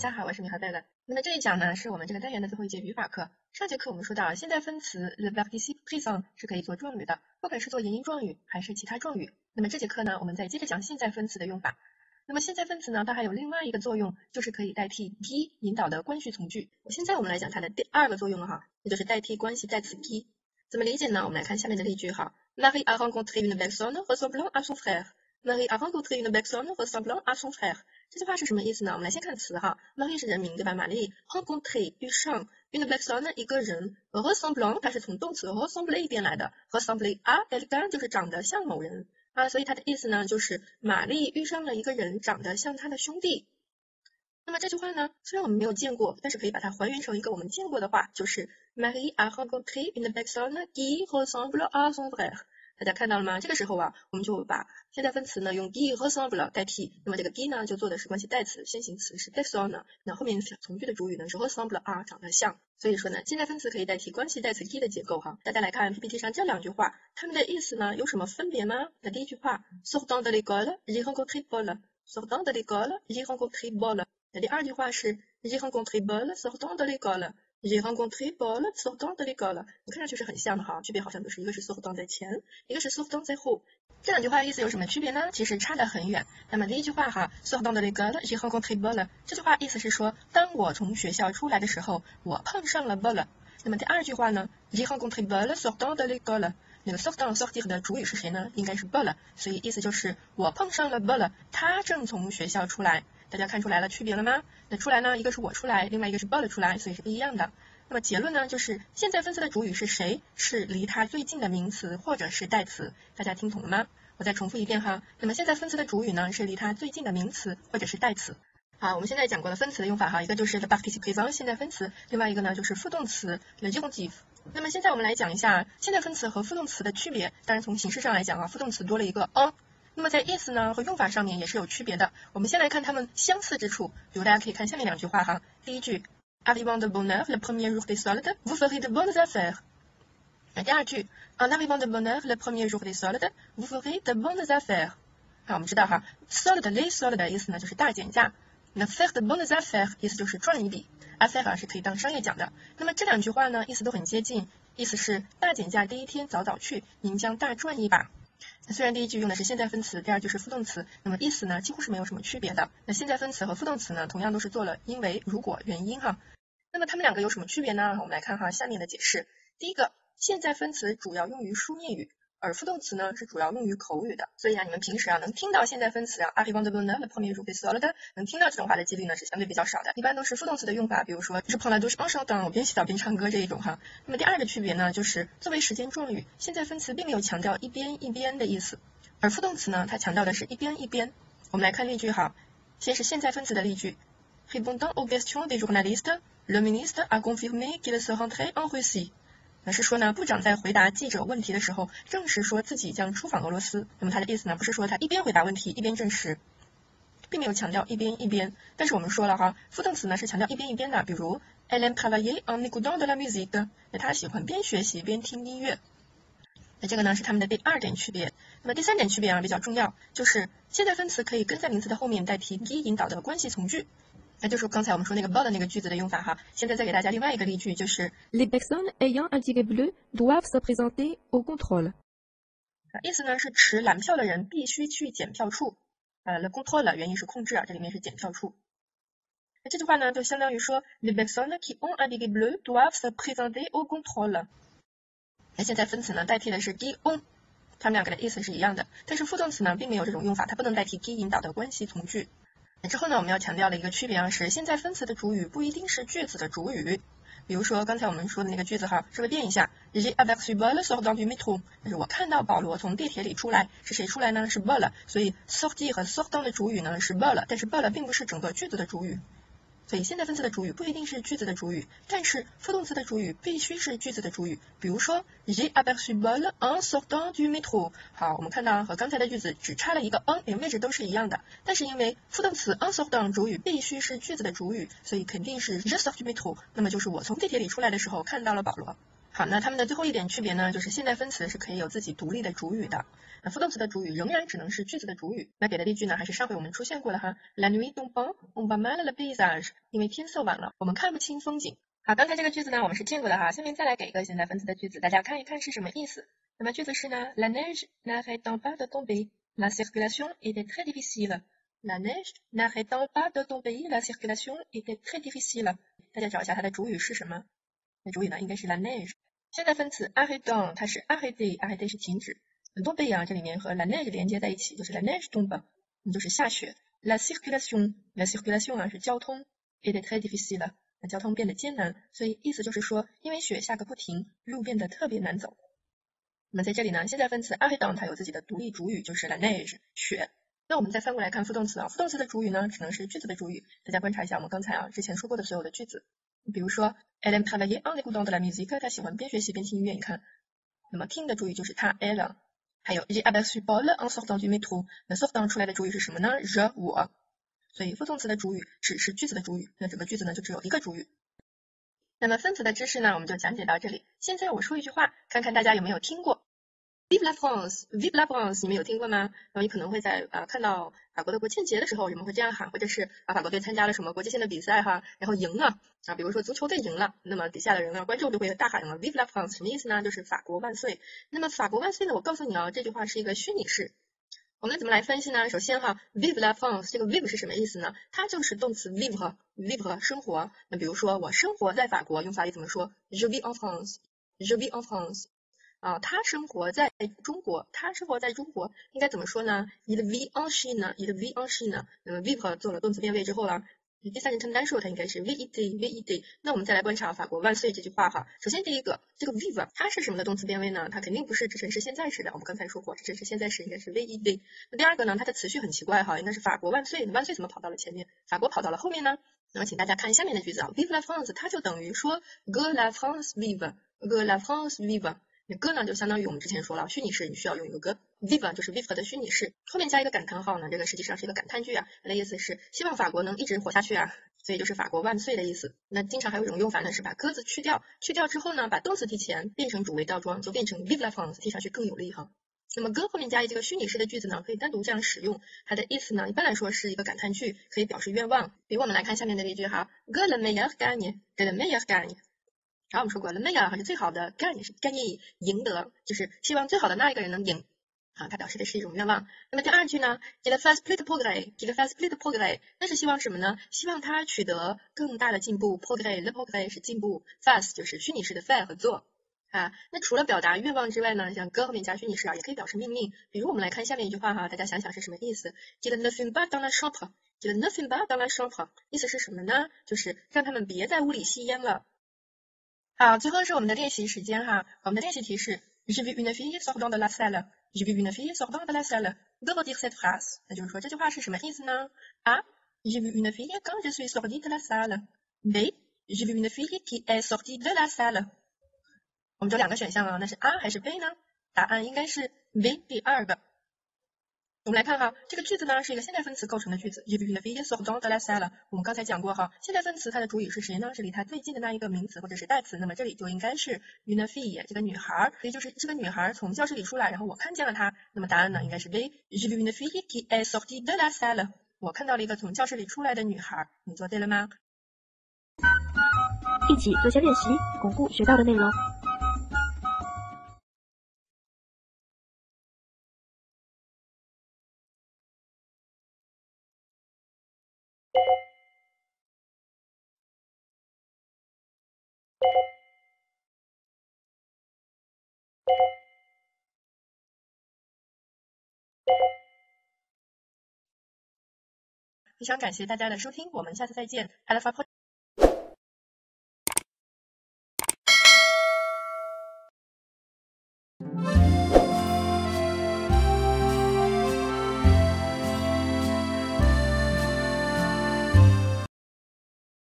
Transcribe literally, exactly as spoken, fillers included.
家好，我是米哈贝勒。那么这一讲呢，是我们这个单元的最后一节语法课。上节课我们说到，现在分词 le participe présent 是可以做状语的，不管是做延音状语还是其他状语。那么这节课呢，我们再接着讲现在分词的用法。那么现在分词呢，它还有另外一个作用，就是可以代替 qui 引导的关系从句。现在我们来讲它的第二个作用了哈，也就是代替关系代词 qui。怎么理解呢？我们来看下面的例句哈。Marie a rencontré une personne ressemblant à son frère。Marie a rencontré une personne ressemblant à son frère。这句话是什么意思呢？我们来先看词哈。Marie 是人名对吧？玛丽 rencontré 遇上 une personne 一个人 ressemblant 它是从动词 ressembler 变来的 ressembler à quelqu'un 就是长得像某人啊，所以它的意思呢就是玛丽遇上了一个人长得像她的兄弟。那么这句话呢，虽然我们没有见过，但是可以把它还原成一个我们见过的话，就是 Marie a rencontré une personne qui ressemble à son frère。大家看到了吗？这个时候啊，我们就把现在分词呢用 qui ressemble 代替，那么这个 qui 呢就做的是关系代词，先行词是 personne， 那后面从句的主语呢是 ressemble à 长得像，所以说呢，现在分词可以代替关系代词 qui 的结构哈。大家来看 P P T 上这两句话，它们的意思呢有什么分别吗？那第一句话 sortant de l'école j'ai rencontré Paul，sortant de l'école j'ai rencontré Paul。那第二句话是 j'ai rencontré Paul sortant de l'école。J'ai rencontré Paul sortant de l'école。你看上去是很像的哈，区别好像就是一个是 sortant 在前，一个是 sortant 在后。这两句话的意思有什么区别呢？其实差得很远。那么第一句话哈 sortant de l'école，j'ai rencontré Paul， 这句话意思是说，当我从学校出来的时候，我碰上了 Paul。那么第二句话呢 j'ai rencontré Paul sortant de l'école， 那个 sortant sortir 的主语是谁呢？应该是 Paul， 所以意思就是我碰上了 Paul， 他正从学校出来。大家看出来了区别了吗？那出来呢，一个是我出来，另外一个是 Paul 出来，所以是不一样的。那么结论呢，就是现在分词的主语是谁？是离它最近的名词或者是代词。大家听懂了吗？我再重复一遍哈。那么现在分词的主语呢，是离它最近的名词或者是代词。好，我们现在讲过了分词的用法哈，一个就是 le participe présent 现在分词，另外一个呢就是副动词 le disjonctif。那么现在我们来讲一下现在分词和副动词的区别。当然从形式上来讲啊，副动词多了一个 en。那么在意思呢和用法上面也是有区别的。我们先来看它们相似之处，比如大家可以看下面两句话哈。第一句 Arrivant de bonne heure le premier jour des soldes, vous ferez de bonnes affaires。那第二句 En arrivant de bonne heure le premier jour des soldes, vous ferez de bonnes affaires。好，我们知道哈 solde les soldes 的意思呢就是大减价，那 faire de bonnes affaires 意思就是赚一笔 affaire 是可以当商业讲的。那么这两句话呢意思都很接近，意思是大减价第一天早早去，您将大赚一把。虽然第一句用的是现在分词，第二句是副动词，那么意思呢几乎是没有什么区别的。那现在分词和副动词呢同样都是做了因为如果原因哈。那么它们两个有什么区别呢？我们来看哈下面的解释。第一个，现在分词主要用于书面语，而副动词呢是主要用于口语的。所以啊你们平时啊能听到现在分词啊 arrivant de bonne heure le premier jour des soldes， 能听到这种话的几率呢是相对比较少的，一般都是副动词的用法，比如说 je prends la douche en chantant， 我边洗澡边唱歌这一种哈。那么第二个区别呢就是作为时间状语，现在分词并没有强调一边一边的意思，而副动词呢它强调的是一边一边。我们来看例句哈，先是现在分词的例句 Répondant aux questions des journalistes, le ministre a confirmé qu'il se rendrait en Russie。那是说呢，部长在回答记者问题的时候，证实说自己将出访俄罗斯。那么他的意思呢，不是说他一边回答问题一边证实，并没有强调一边一边。但是我们说了哈，副动词呢是强调一边一边的，比如 Elle aime travailler en écoutant de la musique。那他喜欢边学习边听音乐。那这个呢是他们的第二点区别。那么第三点区别啊比较重要，就是现在分词可以跟在名词的后面代替 qui 引导的关系从句。那就是刚才我们说那个 Paul 的那个句子的用法哈。现在再给大家另外一个例句，就是 Les personnes ayant un ticket bleu doivent se présenter au contrôle。 意思呢是持蓝票的人必须去检票处。呃 le contrôle 原因是控制啊，这里面是检票处。那这句话呢就相当于说 Les personnes qui ont un ticket bleu doivent se présenter au contrôle。那现在分词呢代替的是 qui ont， 它们两个的意思是一样的，但是副动词呢并没有这种用法，它不能代替 qui 引导的关系从句。那之后呢我们要强调的一个区别啊是现在分词的主语不一定是句子的主语。比如说刚才我们说的那个句子哈，稍微变一下 J'ai aperçu Paul sortant du métro， 就是我看到保罗从地铁里出来，是谁出来呢？是 Paul， 所以 sortir 和 sortant 的主语呢是 Paul， 但是 Paul 并不是整个句子的主语。所以现在分词的主语不一定是句子的主语，但是副动词的主语必须是句子的主语。比如说 J'ai aperçu Paul en sortant du métro。 好，我们看到和刚才的句子只差了一个 en， 连位置都是一样的，但是因为副动词 en sortant 主语必须是句子的主语，所以肯定是 je sors du métro， 那么就是我从地铁里出来的时候看到了保罗。 好，那它们的最后一点区别呢，就是现在分词是可以有自己独立的主语的，那副动词的主语仍然只能是句子的主语。那给的例句呢，还是上回我们出现过了哈 ，La nuit tombe, on voit mal le paysage， 因为天色晚了，我们看不清风景。好，刚才这个句子呢，我们是见过的哈，下面再来给一个现在分词的句子，大家看一看是什么意思。那么句子是呢 ，La neige n'arrêtant pas de tomber, la circulation était très difficile。La neige n'arrêtant pas de tomber, la circulation était très difficile。大家找一下它的主语是什么？那主语呢，应该是 la neige。现在分词 arrêtant 它是 arrêter， arrêter 是停止。tomber 啊，这里面和 la neige 连接在一起，就是 la neige tombe， 那就是下雪。La circulation la circulation 啊是交通 était très difficile， 那交通变得艰难，所以意思就是说，因为雪下个不停，路变得特别难走。那么在这里呢，现在分词 arrêtant 它有自己的独立主语，就是 la neige 雪。那我们再翻过来看副动词啊，副动词的主语呢，只能是句子的主语。大家观察一下我们刚才啊之前说过的所有的句子。比如说 Elle aime travailler en écoutant de la musique， 她喜欢边学习边听音乐。你看，那么听的主语就是她 elle。还有 J'ai aperçu Paul en sortant du métro， 那 sortant 出来的主语是什么呢 ？je 我。所以副动词的主语只是句子的主语，那整个句子呢就只有一个主语。那么分词的知识呢，我们就讲解到这里。现在我说一句话，看看大家有没有听过。Vive la France, Vive la France， 你们有听过吗？然后你可能会在啊、呃、看到法国的国庆节的时候，人们会这样喊，或者是啊法国队参加了什么国际性的比赛哈，然后赢了啊，比如说足球队赢了，那么底下的人呢，观众就会大喊了 Vive la France， 什么意思呢？就是法国万岁。那么法国万岁呢，我告诉你啊，这句话是一个虚拟式。我们怎么来分析呢？首先哈 ，Vive la France 这个 Vive 是什么意思呢？它就是动词 Vivre Vivre 生活。那比如说我生活在法国，用法语怎么说 ？Je vis en France Je vis en France。啊，他生活在中国，他生活在中国，应该怎么说呢 ？Il vit en Chine，Il vit en Chine。那么 vivre 做了动词变位之后了，第三人称单数它应该是 vit，vit。那我们再来观察法国万岁这句话哈。首先第一个，这个 vive 它是什么的动词变位呢？它肯定不是指陈式现在时的，我们刚才说过，指陈式现在时应该是 vit。那第二个呢，它的词序很奇怪哈，应该是法国万岁，万岁怎么跑到了前面？法国跑到了后面呢？那么请大家看下面的句子啊 ，vive la France， 它就等于说 que la France vive，que la France vive。那个呢，就相当于我们之前说了，虚拟式你需要用一个个 vive， 就是 vive 的虚拟式，后面加一个感叹号呢，这个实际上是一个感叹句啊，它的意思是希望法国能一直活下去啊，所以就是法国万岁的意思。那经常还有一种用法呢，是把鸽子去掉，去掉之后呢，把动词提前，变成主谓倒装，就变成 vive la France， 听上去更有力哈。那么跟后面加一这个虚拟式的句子呢，可以单独这样使用，它的意思呢，一般来说是一个感叹句，可以表示愿望。比如我们来看下面的例句哈 ，que le meilleur gagne，que le meilleur gagne。然后我们说过了 meilleur 是最好的 gagne 是 gagne 赢得，就是希望最好的那一个人能赢啊，它表示的是一种愿望。那么第二句呢 qu'il fasse plus de progrès，qu'il fasse plus de progrès， 那是希望什么呢？希望他取得更大的进步 progrès，le progrès 是进步 ，fasse 就是虚拟式的 faire 和做啊。那除了表达愿望之外呢，像 que 后面加虚拟式啊，也可以表示命令。比如我们来看下面一句话哈，大家想想是什么意思 qu'il ne fume pas dans la chambre，qu'il ne fume pas dans la chambre， 意思是什么呢？就是让他们别在屋里吸烟了。好，最后是我们的练习时间哈。我们的练习题是 Je vis une fille sortant de la salle. Je vis une fille sortant de la salle. Que veut dire cette phrase？ 那就是说这句话是什么意思呢 ？A. J'ai vu une fille quand je suis sortie de la salle. B. J'ai vu une fille qui est sortie de la salle. 我们只有两个选项啊，那是 A 还是 B 呢？答案应该是 B 第二个。我们来看哈，这个句子呢是一个现在分词构成的句子。J'ai vu une fille sortant de la salle。我们刚才讲过哈，现在分词它的主语是谁呢？是离它最近的那一个名词或者是代词。那么这里就应该是 une fille 这个女孩，所以就是这个女孩从教室里出来，然后我看见了她。那么答案呢应该是 B。J'ai vu une fille qui est sortie de la salle。我看到了一个从教室里出来的女孩。你做对了吗？ 一起做些练习，巩固学到的内容。 非常感谢大家的收听，我们下次再见。À la fois